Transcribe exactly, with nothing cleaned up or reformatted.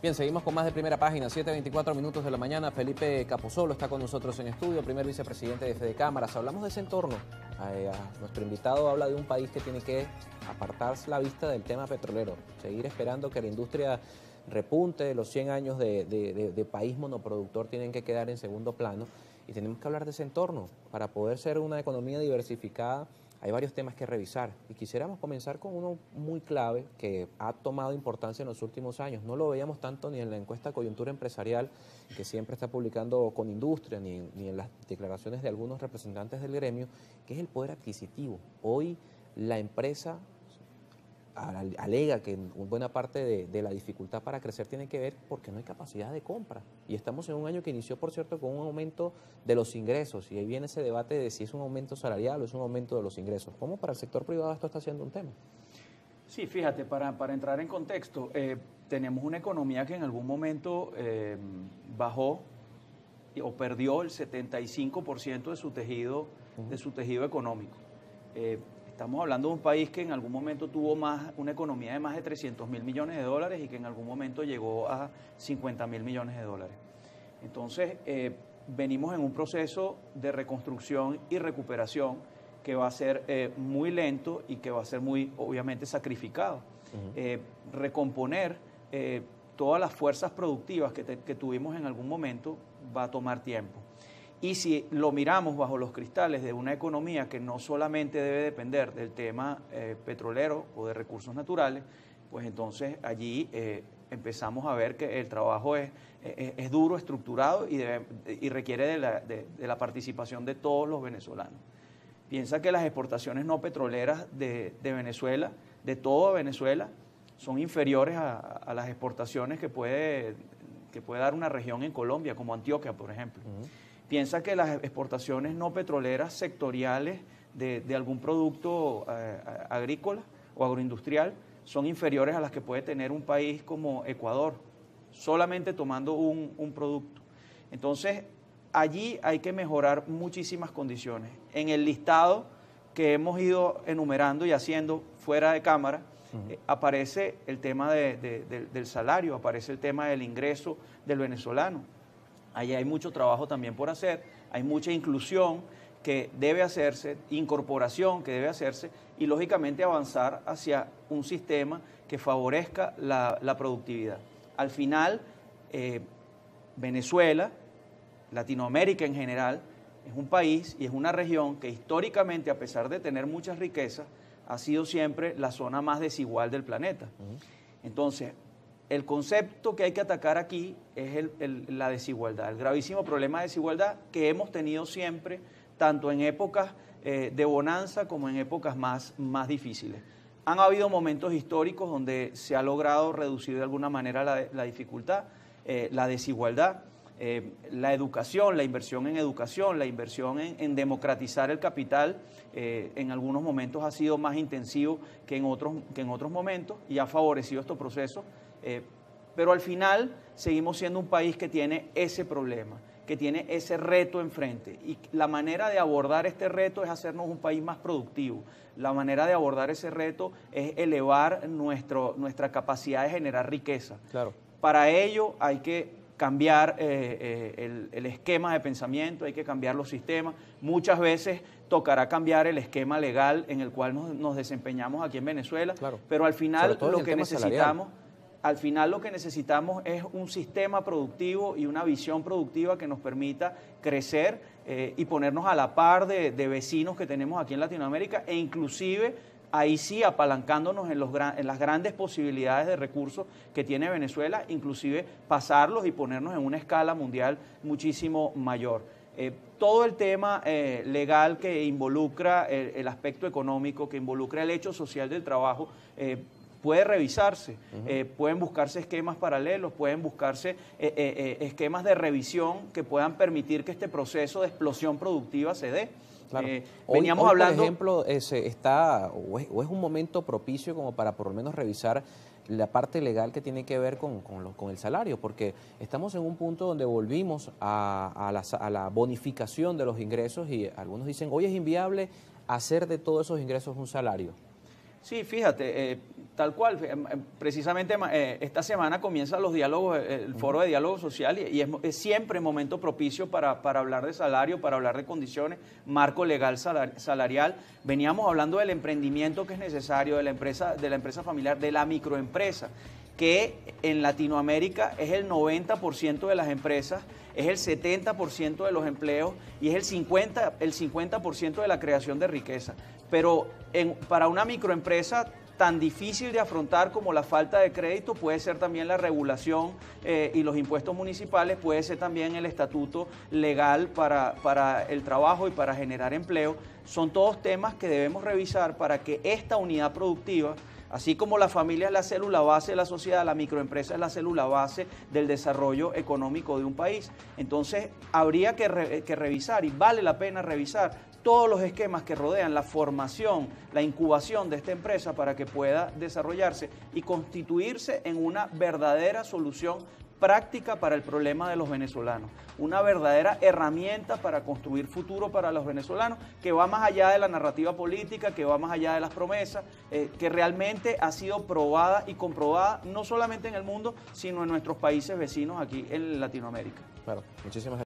Bien, seguimos con más de Primera Página, siete veinticuatro minutos de la mañana. Felipe Capusolo está con nosotros en estudio, primer vicepresidente de Fede Cámaras. Hablamos de ese entorno. Eh, nuestro invitado habla de un país que tiene que apartarse la vista del tema petrolero, seguir esperando que la industria repunte, los cien años de, de, de, de país monoproductor tienen que quedar en segundo plano y tenemos que hablar de ese entorno para poder ser una economía diversificada. Hay varios temas que revisar y quisiéramos comenzar con uno muy clave que ha tomado importancia en los últimos años. No lo veíamos tanto ni en la encuesta Coyuntura Empresarial, que siempre está publicando con industria, ni, ni en las declaraciones de algunos representantes del gremio, que es el poder adquisitivo. Hoy la empresa alega que buena parte de, de la dificultad para crecer tiene que ver porque no hay capacidad de compra. Y estamos en un año que inició, por cierto, con un aumento de los ingresos. Y ahí viene ese debate de si es un aumento salarial o es un aumento de los ingresos. ¿Cómo para el sector privado esto está siendo un tema? Sí, fíjate, para, para entrar en contexto, eh, tenemos una economía que en algún momento eh, bajó o perdió el setenta y cinco por ciento de su tejido, uh-huh. de su tejido económico. Eh, Estamos hablando de un país que en algún momento tuvo más, una economía de más de trescientos mil millones de dólares y que en algún momento llegó a cincuenta mil millones de dólares. Entonces, eh, venimos en un proceso de reconstrucción y recuperación que va a ser eh, muy lento y que va a ser muy, obviamente, sacrificado. Uh-huh. eh, recomponer eh, todas las fuerzas productivas que, te, que tuvimos en algún momento va a tomar tiempo. Y si lo miramos bajo los cristales de una economía que no solamente debe depender del tema eh, petrolero o de recursos naturales, pues entonces allí eh, empezamos a ver que el trabajo es, es, es duro, estructurado y, debe, y requiere de la, de, de la participación de todos los venezolanos. Piensa que las exportaciones no petroleras de, de Venezuela, de toda Venezuela, son inferiores a, a las exportaciones que puede, que puede dar una región en Colombia, como Antioquia, por ejemplo. Uh-huh. Piensa que las exportaciones no petroleras sectoriales de, de algún producto eh, agrícola o agroindustrial son inferiores a las que puede tener un país como Ecuador, solamente tomando un, un producto. Entonces, allí hay que mejorar muchísimas condiciones. En el listado que hemos ido enumerando y haciendo fuera de cámara, uh-huh. eh, aparece el tema de, de, de, del salario, aparece el tema del ingreso del venezolano. Allí hay mucho trabajo también por hacer, hay mucha inclusión que debe hacerse, incorporación que debe hacerse y lógicamente avanzar hacia un sistema que favorezca la, la productividad. Al final, eh, Venezuela, Latinoamérica en general, es un país y es una región que históricamente, a pesar de tener muchas riquezas, ha sido siempre la zona más desigual del planeta. Uh-huh. Entonces, el concepto que hay que atacar aquí es el, el, la desigualdad, el gravísimo problema de desigualdad que hemos tenido siempre, tanto en épocas eh, de bonanza como en épocas más, más difíciles. Han habido momentos históricos donde se ha logrado reducir de alguna manera la, la dificultad, eh, la desigualdad, eh, la educación, la inversión en educación, la inversión en, en democratizar el capital, eh, en algunos momentos ha sido más intensivo que en otros, que en otros momentos y ha favorecido estos procesos. Eh, pero al final seguimos siendo un país que tiene ese problema, que tiene ese reto enfrente. Y la manera de abordar este reto es hacernos un país más productivo. La manera de abordar ese reto es elevar nuestro, nuestra capacidad de generar riqueza. Claro. Para ello hay que cambiar eh, eh, el, el esquema de pensamiento, hay que cambiar los sistemas. Muchas veces tocará cambiar el esquema legal en el cual nos, nos desempeñamos aquí en Venezuela, claro. Pero al final lo que necesitamos... Salarial. Al final lo que necesitamos es un sistema productivo y una visión productiva que nos permita crecer eh, y ponernos a la par de, de vecinos que tenemos aquí en Latinoamérica e inclusive ahí sí apalancándonos en, los, en las grandes posibilidades de recursos que tiene Venezuela, inclusive pasarlos y ponernos en una escala mundial muchísimo mayor. Eh, todo el tema eh, legal que involucra el, el aspecto económico, que involucra el hecho social del trabajo, eh, puede revisarse, uh-huh. eh, pueden buscarse esquemas paralelos, pueden buscarse eh, eh, eh, esquemas de revisión que puedan permitir que este proceso de explosión productiva se dé. Claro. Eh, hoy, veníamos hoy, hablando... por ejemplo, ese está, o es, o es un momento propicio como para por lo menos revisar la parte legal que tiene que ver con, con, lo, con el salario, porque estamos en un punto donde volvimos a, a, la, a la bonificación de los ingresos y algunos dicen, hoy es inviable hacer de todos esos ingresos un salario. Sí, fíjate, eh, tal cual, eh, precisamente eh, esta semana comienzan los diálogos, eh, el foro de diálogo social y, y es, es siempre momento propicio para, para hablar de salario, para hablar de condiciones, marco legal salar, salarial. Veníamos hablando del emprendimiento que es necesario, de la empresa, de la empresa familiar, de la microempresa, que en Latinoamérica es el noventa por ciento de las empresas, es el setenta por ciento de los empleos y es el cincuenta por ciento, el cincuenta por ciento de la creación de riqueza. Pero en, para una microempresa tan difícil de afrontar como la falta de crédito puede ser también la regulación eh, y los impuestos municipales, puede ser también el estatuto legal para, para el trabajo y para generar empleo. Son todos temas que debemos revisar para que esta unidad productiva, así como la familia es la célula base de la sociedad, la microempresa es la célula base del desarrollo económico de un país. Entonces, habría que, re, que revisar, y vale la pena revisar, todos los esquemas que rodean la formación, la incubación de esta empresa para que pueda desarrollarse y constituirse en una verdadera solución práctica para el problema de los venezolanos, una verdadera herramienta para construir futuro para los venezolanos que va más allá de la narrativa política, que va más allá de las promesas, eh, que realmente ha sido probada y comprobada no solamente en el mundo, sino en nuestros países vecinos aquí en Latinoamérica. Claro, muchísimas gracias.